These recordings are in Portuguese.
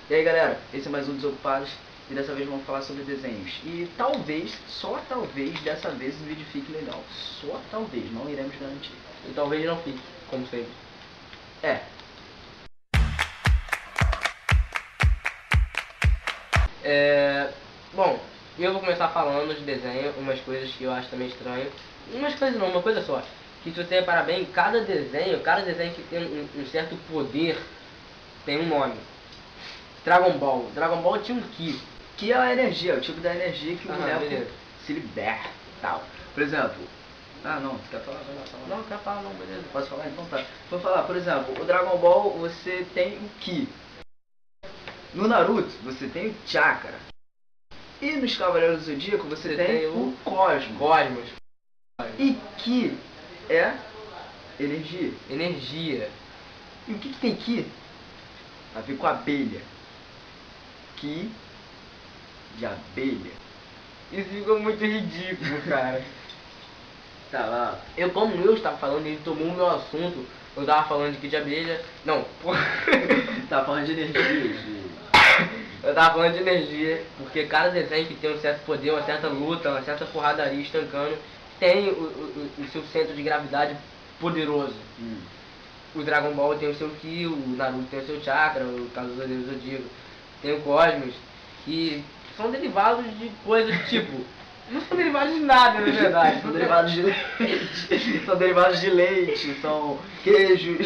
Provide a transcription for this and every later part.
E aí galera, esse é mais um Desocupados e dessa vez vamos falar sobre desenhos. E talvez, só talvez, dessa vez o vídeo fique legal. Só talvez, não iremos garantir. E talvez não fique, como sempre. Bom, eu vou começar falando de desenho, umas coisas que eu acho também estranho. Umas coisas não, uma coisa só. Que se você reparar bem, cada desenho que tem um certo poder tem um nome. Dragon Ball tinha um Ki. Que é a energia, o tipo da energia que o boneco beleza. se liberta e tal. Por exemplo, não, você quer falar? Vai lá, fala. Não, quer falar não, beleza. Posso falar? Então tá. Vou falar, por exemplo, o Dragon Ball você tem o Ki. No Naruto você tem o Chakra. E nos Cavaleiros do Zodíaco você tem o Cosmos. E Ki é energia. E o que tem Ki? A ver com abelha. Ki de abelha. Isso ficou muito ridículo, cara. Tá lá. Como eu estava falando, ele tomou o meu assunto. Eu tava falando de que de abelha. Não, porra. Tá falando de energia. Eu tava falando de energia, porque cada desenho que tem um certo poder, uma certa luta, uma certa porradaria estancando, tem o seu centro de gravidade poderoso. O Dragon Ball tem o seu Ki, o Naruto tem o seu Chakra, o Cavaleiro do Zodíaco tem o Cosmos, que são derivados de coisas tipo... Não são derivados de nada, na verdade. São derivados de leite. São derivados de leite, são queijos.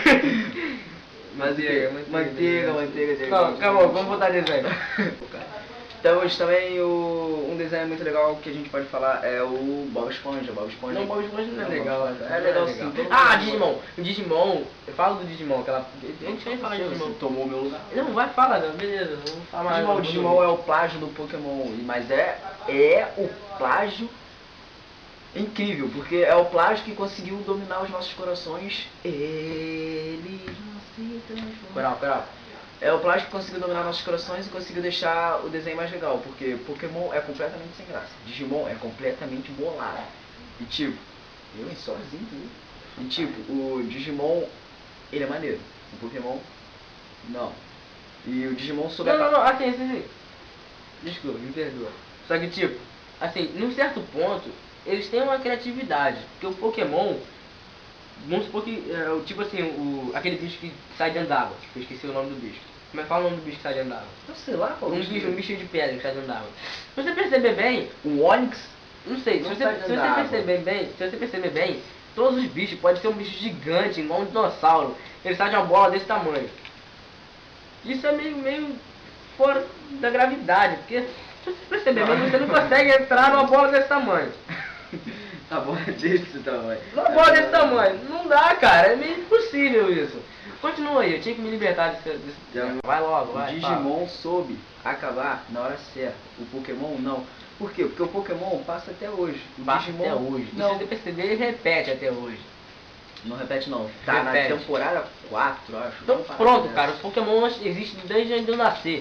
Manteiga de Não, calma, vamos botar desenho. Temos também um desenho muito legal que a gente pode falar, é o Bob Esponja. Não, Bob Esponja não é legal. É legal sim. Digimon. O Digimon, eu falo do Digimon, aquela... A gente vai falar de Digimon. Tomou meu lugar. Não, vai falar, beleza, vamos falar mais. O Digimon é o plágio do Pokémon, mas é o plágio incrível, porque é o plágio que conseguiu dominar os nossos corações. Ele não se transforma. Coral. É o plágio que conseguiu dominar nossos corações e conseguiu deixar o desenho mais legal, porque Pokémon é completamente sem graça, Digimon é completamente bolado. E tipo, eu sozinho, viu? E tipo, o Digimon, ele é maneiro, o Pokémon, não. E o Digimon soube Não, assim. Desculpa, me perdoa. Só que tipo, assim, num certo ponto, eles têm uma criatividade, porque o Pokémon, vamos supor que, tipo assim, aquele bicho que sai dentro d'água, eu esqueci o nome do bicho. Como é que fala o nome do bicho que sai dentro d'água? Eu sei lá qual um bicho de pedra que sai dentro d'água. Se você perceber bem, o Onix, não sei, se você perceber bem, todos os bichos, pode ser um bicho gigante, igual um dinossauro, ele sai de uma bola desse tamanho. Isso é meio fora da gravidade, porque se você perceber bem, você não consegue entrar numa bola desse tamanho. A bola desse tamanho. Uma bola desse tamanho. Não dá, cara. É meio impossível isso. Continua aí, eu tinha que me libertar desse... Vai logo, vai. O Digimon soube acabar na hora certa. O Pokémon não. Por quê? Porque o Pokémon passa até hoje. Digimon até hoje. Não. Se você perceber, ele repete até hoje. Não repete não. Tá repete. Na temporada 4, eu acho. Então pronto, cara. Os Pokémon existem desde antes de eu nascer.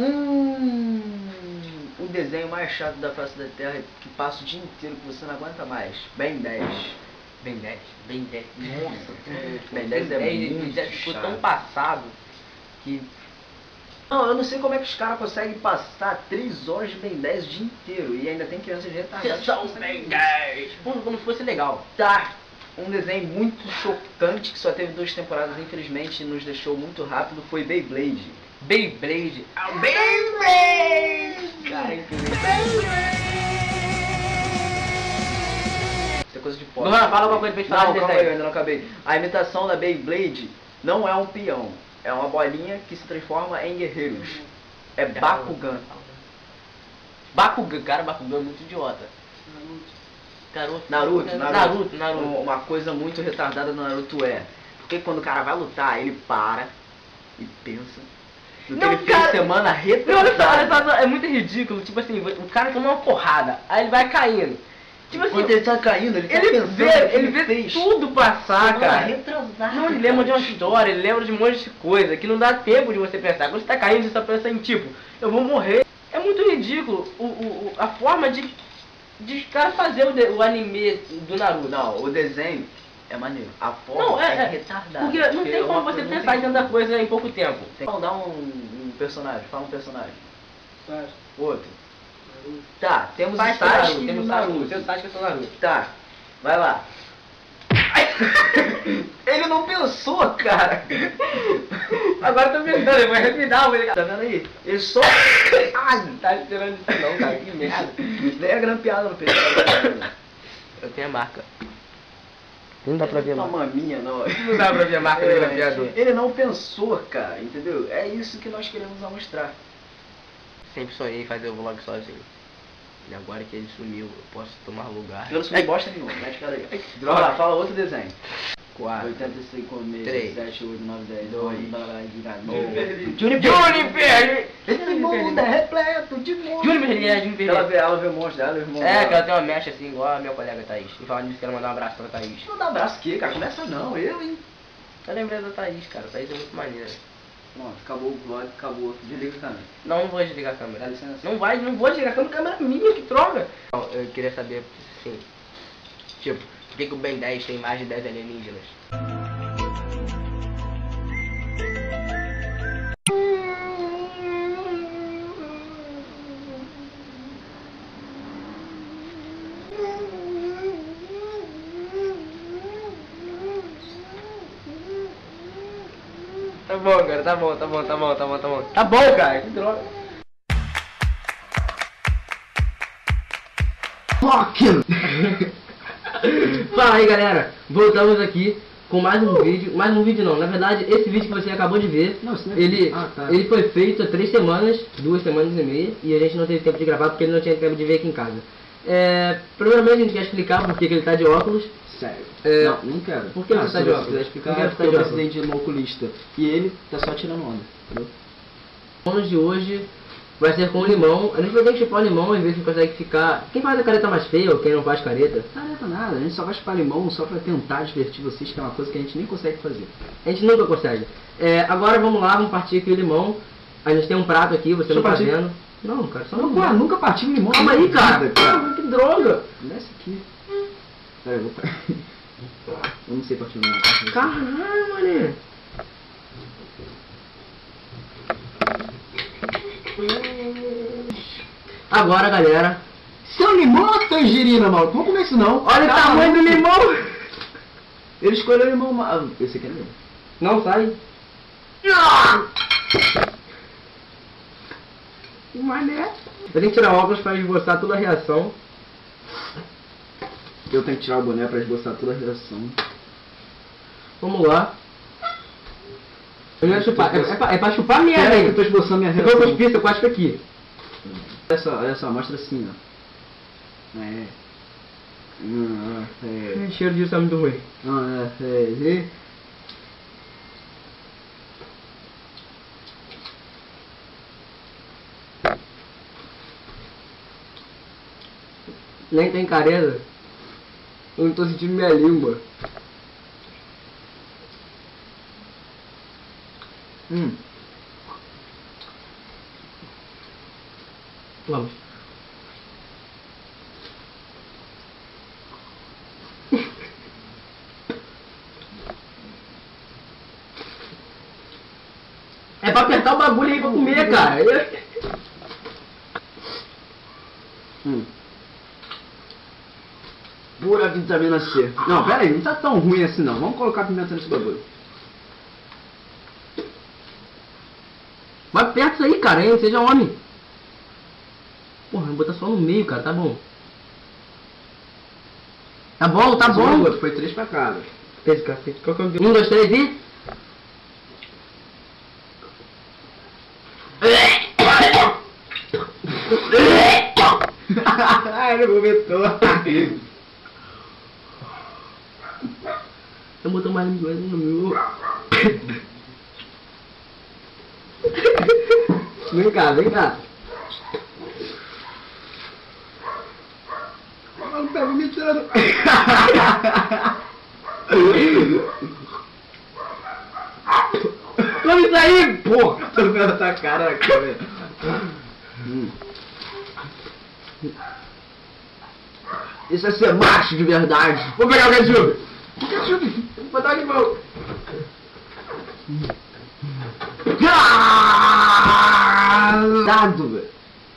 O desenho mais chato da face da Terra que passa o dia inteiro que você não aguenta mais. Ben 10. Nossa, Ben 10 é muito ficou chato. tão passado que... Não, eu não sei como é que os caras conseguem passar 3 horas de Ben 10 o dia inteiro e ainda tem crianças retardadas. Sessão Ben 10! Como se fosse legal. Tá. Um desenho muito chocante que só teve 2 temporadas, infelizmente nos deixou muito rápido, foi Beyblade. Beyblade! Cara, Isso é coisa de pobre. Não, fala alguma coisa pra gente falar Não, de calma desenho. aí, eu ainda não acabei. A imitação da Beyblade não é um peão. É uma bolinha que se transforma em guerreiros. É Bakugan. Cara, Bakugan é muito idiota. Naruto. Naruto. Uma coisa muito retardada do Naruto é... Porque quando o cara vai lutar, ele para e pensa... No que ele fez semana retrasada. É muito ridículo, tipo assim, o cara toma uma porrada, aí ele vai caindo. Tipo assim, quando ele tá caindo, ele tá pensando ele vê tudo passar, cara. Retrasada, não, ele lembra de uma história, ele lembra de um monte de coisa que não dá tempo de você pensar. Quando você tá caindo, você tá pensando em tipo, eu vou morrer. É muito ridículo a forma de cara fazer o anime do Naruto. Não, o desenho é maneiro. A forma não, é retardada. Porque não tem como você pensar em tanta coisa em pouco tempo. Vamos dar um personagem. Fala um personagem. Sasuke. Outro. Naruto. Tá, temos o Sasuke Sasuke e temos o o Sasuke, Naruto. tem o Sasuke e o Naruto. Tá, vai lá. Ele não pensou, cara. Agora eu tô pensando, eu vou revidar, vou ligar. Tá vendo aí? Ele só... Ai, Tá esperando isso não, cara, que merda. nem a grampeada no peito. Eu tenho a marca. Não dá pra ver a Uma marca. maminha, não. Não dá pra ver a marca do grampeador. Ele não pensou, cara, entendeu? É isso que nós queremos mostrar. Sempre sonhei em fazer o vlog sozinho. E agora que ele sumiu, eu posso tomar lugar. Eu não sou bosta nenhuma, mete cara aí. Ai, que Vai droga. lá, fala outro desenho. 4. 85, 3, 7, 8, 9, 10, 2, 11, Juniper! Esse mundo é repleto de monstros. Juniper! Ela vê o monstro dela, o irmão É, que dela. ela tem uma mecha assim, igual a minha colega Thaís. E falando nisso, quero mandar um abraço pra Thaís. Não dá abraço aqui, cara. Começa não, eu, hein. Eu lembrei da Thaís, cara. A Thaís é muito maneira. Pronto, acabou o vlog, acabou. Desliga a câmera. Não vou desligar a câmera. Dá licença. Não vou desligar a câmera, câmera minha, que droga! Não, eu queria saber, assim, tipo, por que o Ben 10 tem mais de 10 alienígenas? Tá bom, cara, tá bom. Tá bom, cara, que droga. Fala aí, galera, voltamos aqui com mais um vídeo não, na verdade esse vídeo que você acabou de ver, Não, isso não é ele, vídeo. Tá. ele foi feito há 3 semanas, 2 semanas e meia, e a gente não teve tempo de gravar porque ele não tinha tempo de ver aqui em casa. Primeiramente a gente quer explicar por que ele tá de óculos. Sério. Não quero. Por que você tá de óculos? Vai explicar Por que você porque tá de o óculos? presidente é um oculista. E ele tá só tirando onda, entendeu? O bônus de hoje vai ser com o limão. A gente vai ter que chupar o limão e ver se consegue ficar... Quem faz a careta mais feia ou quem não faz careta? Careta nada, a gente só vai chupar limão só pra tentar divertir vocês, que é uma coisa que a gente nem consegue fazer. A gente nunca consegue. Agora vamos lá, vamos partir aqui o limão. A gente tem um prato aqui, você não tá partir. vendo. Não, cara, só Não, um pô, limão. nunca parti o limão. Calma aí, cara. cara. Que droga. Desce aqui. Pera aí, eu não sei partir o limão. Caralho, mané. Agora, galera. Seu limão ou tangerina, maluco? Vamos comer isso não. Olha o tamanho do limão. Ele escolheu o limão. Esse aqui é meu. Não sai. Mané. Eu tenho que tirar óculos pra esboçar toda a reação. Eu tenho que tirar o boné pra esboçar toda a reação. Vamos lá. Eu ia chupar. É pra chupar minha, Pera aí, que eu velho. tô esboçando minha Se reação. for cuspir, eu cospe aqui. Olha só, mostra assim, ó. Ai, cheiro disso é muito ruim. Nem tem careta. Eu não tô sentindo minha língua. Vamos. É pra apertar o bagulho aí pra comer, cara. Pura vitamina C. Não, pera aí, não tá tão ruim assim não. Vamos colocar pimenta nesse bagulho. Vai perto disso aí, cara, hein? Seja homem. Porra, vou botar só no meio, cara, tá bom. Tá bom, tá bom. Outro, foi 3 pra cada. Esse cacete, qual que é o... 1, 2, 3 e... Ele vomitou. Eu botou mais língua no meu... Vem cá, vem cá. Não tá vomitando. Come isso aí, porra! Tô vendo essa cara na câmera. Isso é ser macho de verdade. Vou pegar o ketchup. Vou botar de mão. Ah! vomitado, velho.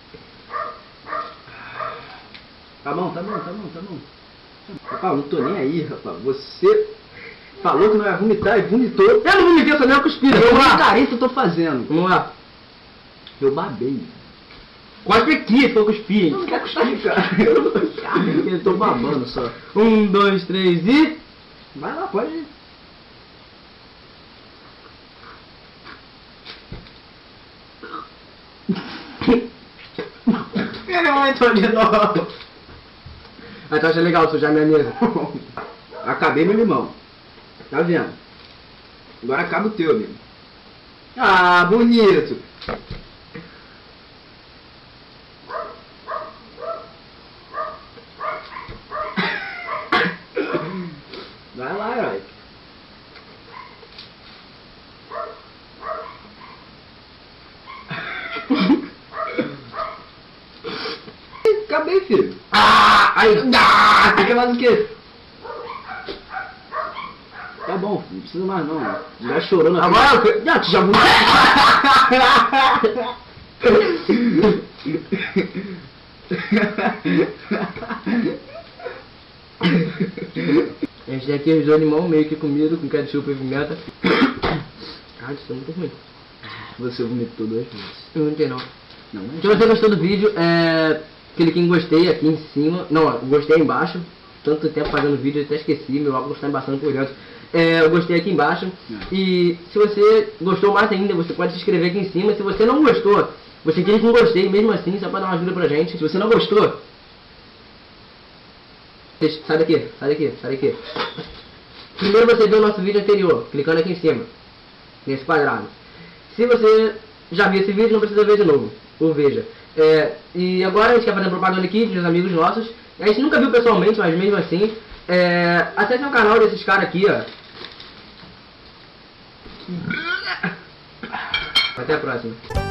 Tá bom. Rapaz, não tô nem aí, rapaz. Você falou que não ia vomitar e vomitou. Eu não vomitei, só nem eu cuspi. Eu careta eu tô fazendo. Vamos lá. Eu babei. Cospe aqui, se eu cuspir. Não quer cuspir, cara. Eu tô babando só. 1, 2, 3 e... Vai lá, pode ir. Muito de novo. Aí tu acha legal sujar minha mesa? Acabei meu limão. Tá vendo? Agora acaba o teu, amigo. Ah, bonito. Vai lá, herói. Acabei, filho. Tem que mais o quê? Tá bom, não precisa mais não. Já chorando aqui. Agora já te jogo. A gente tem aqui os dois limão meio que comido com ketchup e pimenta. Ah, isso é muito ruim. Você vomitou 2 vezes. Eu não entendi não. Se você gostou do vídeo, clique em gostei aqui em cima. Não, gostei aí embaixo. Tanto tempo fazendo vídeo, eu até esqueci. Meu óculos está embaçando por dentro. Eu gostei aqui embaixo. E se você gostou mais ainda, você pode se inscrever aqui em cima. Se você não gostou, você clica em gostei mesmo assim, só para dar uma ajuda pra gente. Se você não gostou, sai daqui. Primeiro você vê o nosso vídeo anterior, clicando aqui em cima, nesse quadrado. Se você já viu esse vídeo, não precisa ver de novo, ou veja. E agora a gente quer fazer propaganda aqui dos amigos nossos. A gente nunca viu pessoalmente, mas mesmo assim, acesse o canal desses caras aqui, ó. Até a próxima.